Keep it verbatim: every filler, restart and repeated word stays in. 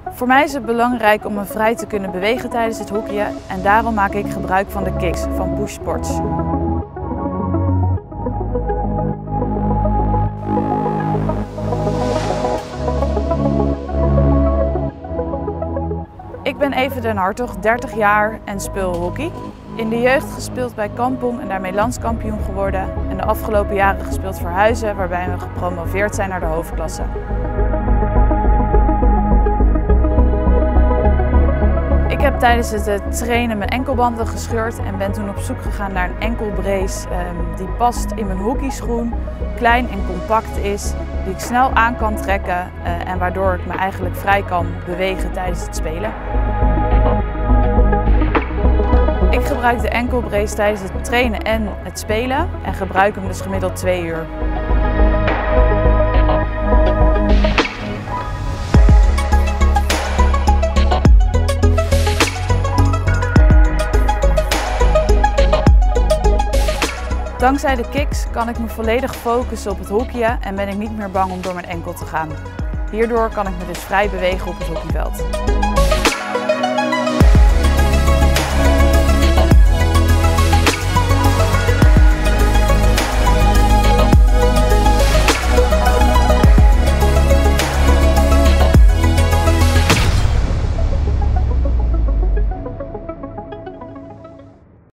Voor mij is het belangrijk om me vrij te kunnen bewegen tijdens het hockeyen en daarom maak ik gebruik van de kicks van Push Sports. Ik ben Eve den Hartog, dertig jaar en speel hockey. In de jeugd gespeeld bij Kampong en daarmee landskampioen geworden. En de afgelopen jaren gespeeld voor Huizen, waarbij we gepromoveerd zijn naar de hoofdklasse. Ik heb tijdens het trainen mijn enkelbanden gescheurd en ben toen op zoek gegaan naar een enkelbrace um, die past in mijn hockeyschoen, klein en compact is, die ik snel aan kan trekken uh, en waardoor ik me eigenlijk vrij kan bewegen tijdens het spelen. Ik gebruik de enkelbrace tijdens het trainen en het spelen en gebruik hem dus gemiddeld twee uur. Dankzij de kicks kan ik me volledig focussen op het hockeyen en ben ik niet meer bang om door mijn enkel te gaan. Hierdoor kan ik me dus vrij bewegen op het hockeyveld.